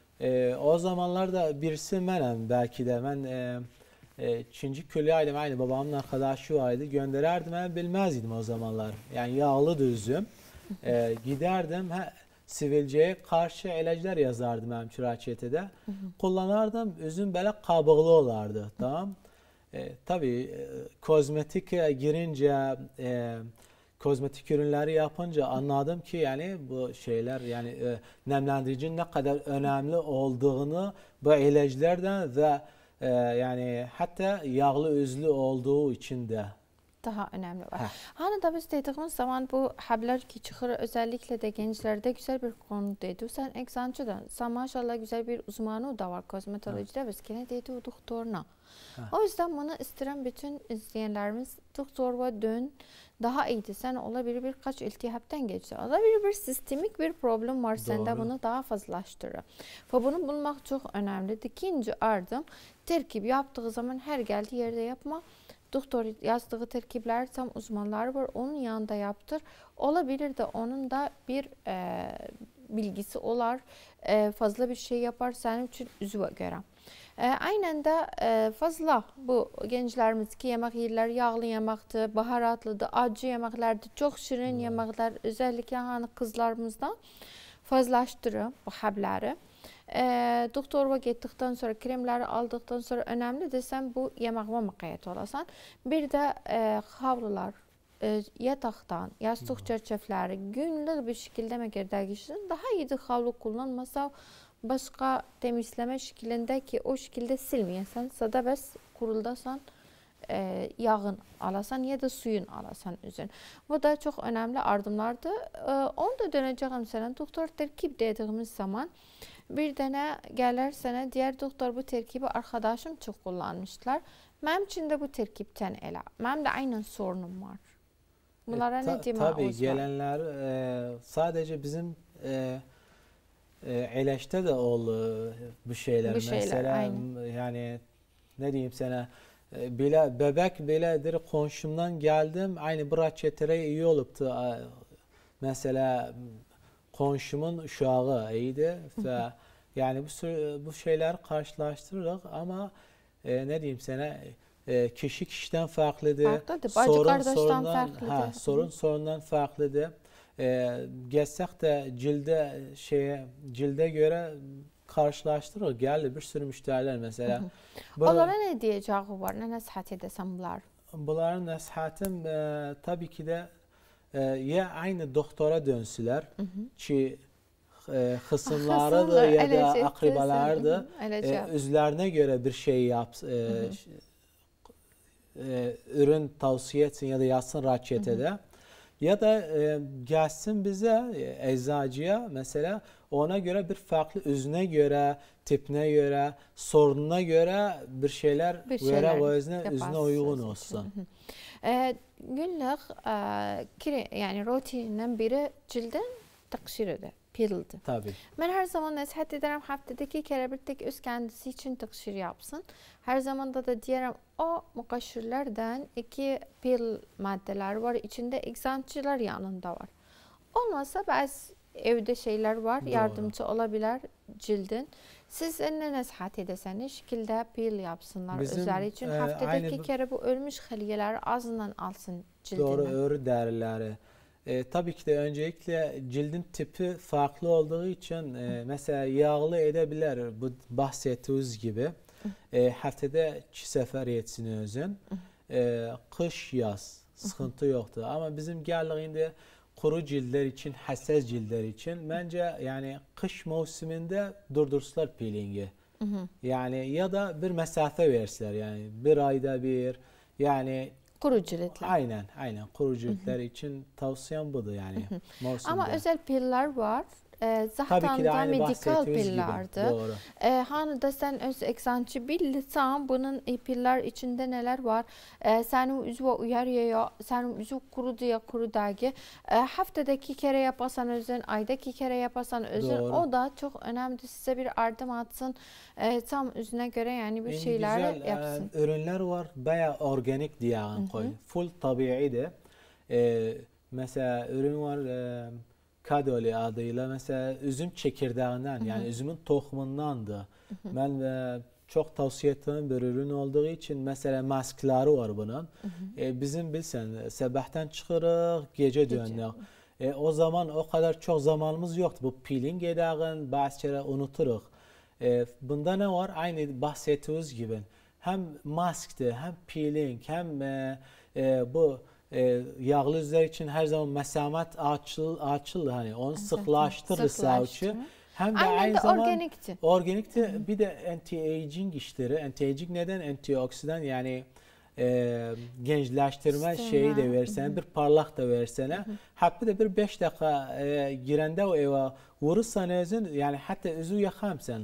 E, o zamanlarda birisi benim belki de ben e, e, Çinci küllüydim aynı babamın arkadaşı vardı gönderirdim ben bilmezdim o zamanlar yani yağlıdır üzüm e, giderdim he, sivilceye karşı ilaclar yazardım hemşire reçetede. Kullanardım. Üzüm böyle kabuklu olardı. Tamam. E, tabii e, kozmetik girince e, kozmetik ürünleri yapınca anladım ki yani bu şeyler yani e, nemlendiricinin ne kadar önemli olduğunu bu ilaçlardan ve e, yani hatta yağlı üzlü olduğu için de daha önemli var. Hani da biz dediğimiz zaman bu hablar ki çıkır özellikle de gençlerde güzel bir konu dedi. Sen egzantçıdan, sen maşallah güzel bir uzmanı da var kozmetolojide biz gene dedi o doktoruna. Ha. O yüzden bunu isteyen bütün izleyenlerimiz doktora dön daha iyiydi. Sen olabilir birkaç iltihaptan geçti. Olabilir bir sistemik bir problem var sende bunu daha fazlalaştırır. Ve bunu bulmak çok önemli. İkinci ardım terkip yaptığı zaman her geldiği yerde yapma. Doktor yazdığı terkipler tam uzmanlar var. Onun yanında yaptır. Olabilir de onun da bir e, bilgisi olar. E, fazla bir şey yapar senin için üzüve göre. E, aynen de e, fazla bu gençlerimiz ki yemek yerler yağlı yemekti, baharatlıdı, acı yemeklerdi, çok şirin hmm. yemekler özellikle hani kızlarımızda fazlaştırır bu habları. E, doktora gittikten sonra kremleri aldıktan sonra önemli desem bu yemeğime mukayyet olasan. Bir de e, havlular e, yataktan, yastık çerçeveleri günlük bir şekilde megerdergişsin. Daha iyi de havlu kullanmasa başka temizleme şeklinde ki o şekilde silmeyesen sada bes kuruldasan e, yağın alasan ya da suyun alasan üzün. Bu da çok önemli ardımlardı. E, onu da döneceğim sana doktor terkip dediğimiz zaman bir dənə gələr sənə deyər doktor bu terkibi arkadaşım çox kullanmışlar. Mənim için de bu terkipten elə. Mənim de aynen sorunum var. Bunlara e, ta, ne demə Tabii gelenler e, sadece bizim e, e, eleşte de oldu bu şeyler. Bu şeyler Mesela aynen. yani ne diyeyim sana, e, bile bebek biledir komşumdan geldim aynı bu reçetere iyi oluptu. Mesela komşumun uşağı iyiydi ve yani bu bu şeyler karşılaştırırız ama e, ne diyeyim sana, e, kişi kişiden farklıdır. Farklıdır. Bacı Sorun kardeşten sorundan, farklıdır. ha, sorun sorundan farklıdır. E, geçsek de cilde şeye cilde göre karşılaştırır. Geldi bir sürü müşteriler mesela. Bu, onlara ne diyeceği var? Ne nasihat edesen bunlar? Bunların nasihatim e, tabii ki de e, ya aynı doktora dönsüler hı hı. ki e, hısımları da ya da akribaları da e, üzerine göre bir şey yapsın, e, hı hı. E, ürün tavsiye etsin ya da yazsın reçetede. Hı hı. Ya da e, gelsin bize e, eczacıya mesela, ona göre bir farklı üzüne göre, tipine göre, sorununa göre bir şeyler bir şeyler o yüzden üzüne uygun olsun. E, günlük e, kire, yani rutininden biri cildin takşiridir. Peel'di. Tabii. Ben her zaman nasihat ederim haftada iki kere bir tek öz kendisi için takşir yapsın. Her zaman da da diyelim o mukaşirlerden iki peel maddeler var. İçinde egzantçılar yanında var. Olmazsa bazı evde şeyler var. Doğru. Yardımcı olabilir cildin. Siz ne nasihat edeseniz şekilde peel yapsınlar özleri için. E, haftada iki bu... kere bu ölmüş haliyeler ağzından alsın cildine. Doğru, örü derleri. E, tabii ki de öncelikle cildin tipi farklı olduğu için e, mesela yağlı edebilir bu bahsettiğiniz gibi. E, haftada iki sefer yetsin özün. E, kış yaz sıkıntı yoktu ama bizim geldiğinde kuru ciltler için, hassas ciltler için bence yani kış mevsiminde durdursalar peelingi. Yani ya da bir mesafe verseler, yani bir ayda bir, yani kuru ciltler. Aynen, aynen. Kuru ciltler için tavsiyem budur yani. Ama özel piller var. E, zaten da medikal pillerdi. Doğru. E, hani da sen öz egzantçı bilirsen bunun piller içinde neler var? E, senin üzüve uyarıyor, senin üzü kuru diye kuru dergi. E, haftadaki kere yaparsan özün, aydaki kere yaparsan özün. Doğru. O da çok önemli. Size bir yardım atsın. E, tam üzüne göre yani bir en şeyler güzel, yapsın. E, ürünler var. Bayağı organik diye koy. Full tabii de. E, mesela ürün var. E, Kadoli adıyla mesela üzüm çekirdeğinden, hı hı. yani üzümün tohumundan da. Hı hı. Ben e, çok tavsiye ettiğim bir ürün olduğu için mesela maskları var bunun. Hı hı. E, bizim bilsen sabahtan çıkırıq, gece dönük. E, o zaman o kadar çok zamanımız yoktu. Bu peeling edağın bazı şeyler unuturuz. E, bunda ne var? Aynı bahsettiğiniz gibi. Hem maskti, hem peeling, hem e, e, bu E, yağlı yüzler için her zaman mesamet açıl açıl hani onu sıklaştırır savcı. Hem de aynen aynı de zaman organikti. Organikti. Hı-hı. Bir de anti-aging işleri. Anti-aging neden? Antioksidan yani e, gençleştirme işte şeyi de versene, Hı-hı. bir parlak da versene. Hatta de bir beş dakika e, girende o eve vurursan özün, yani hatta özü yakamsan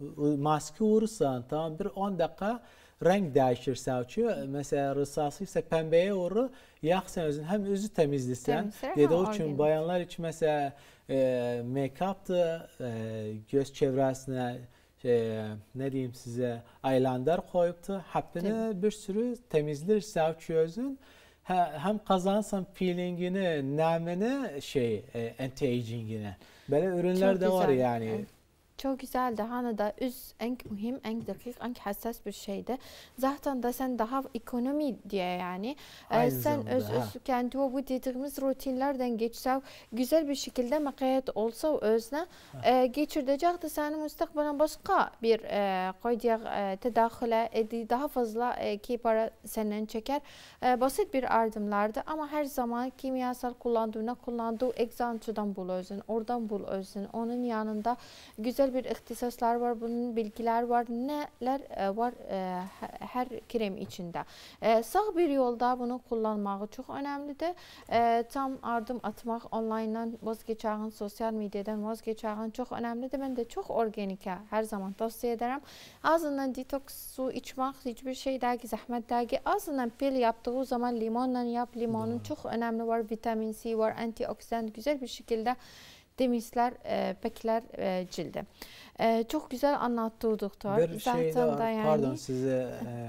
maske vurursan tamam bir on dakika renk değişir savcı. Mesela rısası ise pembeye uğru yaksan özün, hem özü temizlesen. Dedi o için bayanlar için mesela e, make-up'tı, e, göz çevresine e, ne diyeyim size eyeliner koyuptu. Hepsini bir sürü temizler savcı özün. Hem kazansan peelingini, nemini, şey e, anti-agingini. Böyle ürünler çok de güzel. Var yani. Evet. Çok güzeldi. Hani da üz en mühim, en dakik, en hassas bir şeydi. Zaten da sen daha ekonomi diye yani. Ee, sen öz, öz kendi o bu dediğimiz rutinlerden geçse güzel bir şekilde makayet olsa özne e, geçirecekti. Senin müstakbelen başka bir e, koyacak e, tedahüle edi, daha fazla e, ki para senden çeker. E, basit bir ardımlardı ama her zaman kimyasal kullandığına kullandığı egzantçıdan bul özün, oradan bul özün. Onun yanında güzel güzel bir ihtisaslar var, bunun bilgiler var, neler e, var e, her krem içinde. E, sağ bir yolda bunu kullanmağı çok önemlidir. E, tam adım atmak, online'dan vazgeçağın, sosyal medyadan vazgeçağın çok önemlidir. Ben de çok organike her zaman tavsiye ederim. Ağzından detoks su içmek hiçbir şeydeki zahmetteki, ağzından pil yaptığı zaman limonla yap. Limonun Doğru. çok önemli var, vitamin C var, antioksidan, güzel bir şekilde temizler, e, pekler e, cildi. E, çok güzel anlattı doktor. Bir şey de var, yani, pardon size e,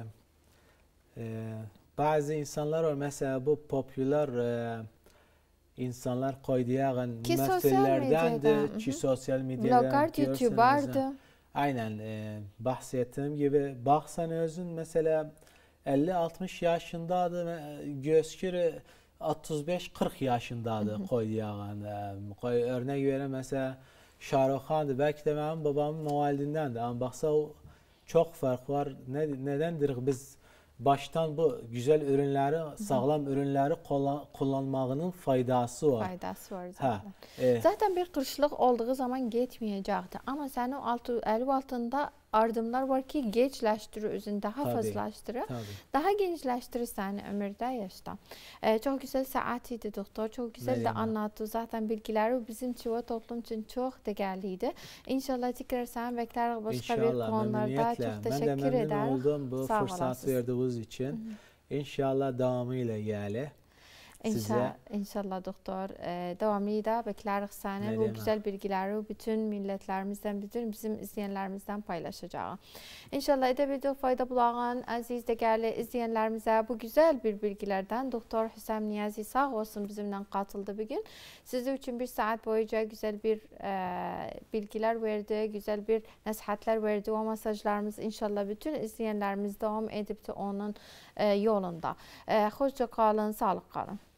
e, bazı insanlar var mesela bu popüler e, insanlar koyduğun meselelerden de ki sosyal medyadan blogger, YouTuber'dı. Aynen e, bahsettiğim gibi baksan özün mesela elli altmış yaşındadı gözkürü otuz beş kırk yaşındadır koyduğun. Koy, örnek vereyim mesela Şahrukh Khan'dı. Belki de benim babamın muhallindendi. Ama baksa o çok fark var. Ne, nedendir biz baştan bu güzel ürünleri, sağlam ürünleri kullan, kullanmağının faydası var. Faydası var zaten. Ha, e, zaten bir kırışlık olduğu zaman gitmeyecekti. Ama senin altı, el altında ardımlar var ki gençleştirir, özünü daha fazlaştırır. Daha gençleştirir seni ömürde, yaşta. Ee, çok güzel saatiydi doktor. Çok güzel Merhaba. de anlattı. Zaten bilgileri bizim için ve toplum için çok değerliydi. İnşallah tekrar sen bekleriz başka İnşallah, bir konularda. Çok teşekkür ederim. Ben de memnun oldum bu Sağ fırsat olasınız. verdiğiniz için. Hı -hı. İnşallah devamıyla gele. İnşallah, inşallah doktor. Ee, devamlı da bekleriz seni. Bu güzel bilgileri bütün milletlerimizden, bütün bizim izleyenlerimizden paylaşacağız. İnşallah edebildiği fayda bulan aziz değerli izleyenlerimize bu güzel bir bilgilerden Doktor Hüsam Niyazi sağ olsun bizimle katıldı bugün. Sizin için bir saat boyunca güzel bir e, bilgiler verdi, güzel bir nasihatler verdi. O mesajlarımız inşallah bütün izleyenlerimiz devam edip de onun e, yolunda. E, hoşça kalın, sağlık kalın.